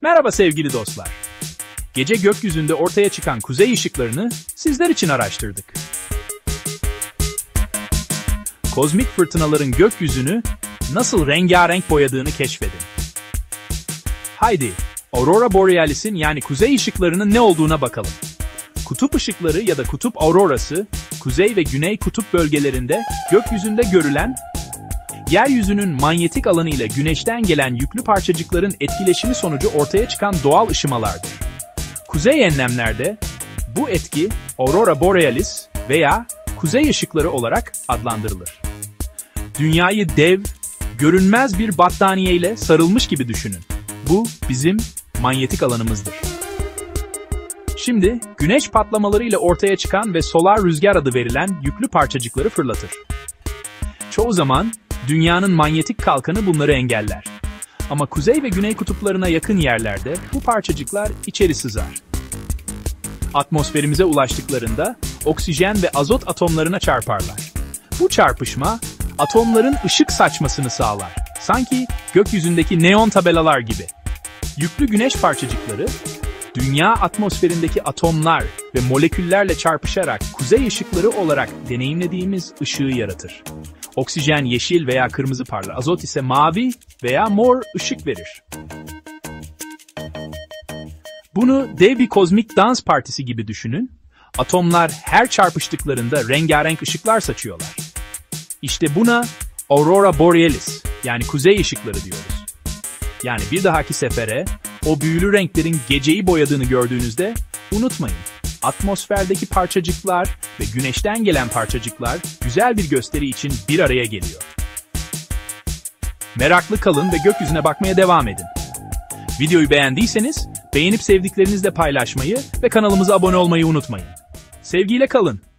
Merhaba sevgili dostlar. Gece gökyüzünde ortaya çıkan kuzey ışıklarını sizler için araştırdık. Kozmik fırtınaların gökyüzünü nasıl rengarenk boyadığını keşfedin. Haydi, Aurora Borealis'in yani kuzey ışıklarının ne olduğuna bakalım. Kutup ışıkları ya da kutup aurorası, kuzey ve güney kutup bölgelerinde gökyüzünde görülen, yeryüzünün manyetik alanı ile güneşten gelen yüklü parçacıkların etkileşimi sonucu ortaya çıkan doğal ışımalardır. Kuzey enlemlerde bu etki Aurora Borealis veya kuzey ışıkları olarak adlandırılır. Dünyayı dev, görünmez bir battaniye ile sarılmış gibi düşünün. Bu bizim manyetik alanımızdır. Şimdi güneş patlamalarıyla ortaya çıkan ve solar rüzgar adı verilen yüklü parçacıkları fırlatır. Çoğu zaman dünyanın manyetik kalkanı bunları engeller. Ama kuzey ve güney kutuplarına yakın yerlerde bu parçacıklar içeri sızar. Atmosferimize ulaştıklarında oksijen ve azot atomlarına çarparlar. Bu çarpışma atomların ışık saçmasını sağlar. Sanki gökyüzündeki neon tabelalar gibi. Yüklü güneş parçacıkları, dünya atmosferindeki atomlar ve moleküllerle çarpışarak kuzey ışıkları olarak deneyimlediğimiz ışığı yaratır. Oksijen yeşil veya kırmızı parlar, azot ise mavi veya mor ışık verir. Bunu dev bir kozmik dans partisi gibi düşünün. Atomlar her çarpıştıklarında rengarenk ışıklar saçıyorlar. İşte buna Aurora Borealis yani kuzey ışıkları diyoruz. Yani bir dahaki sefere o büyülü renklerin geceyi boyadığını gördüğünüzde unutmayın. Atmosferdeki parçacıklar ve güneşten gelen parçacıklar güzel bir gösteri için bir araya geliyor. Meraklı kalın ve gökyüzüne bakmaya devam edin. Videoyu beğendiyseniz beğenip sevdiklerinizle paylaşmayı ve kanalımıza abone olmayı unutmayın. Sevgiyle kalın.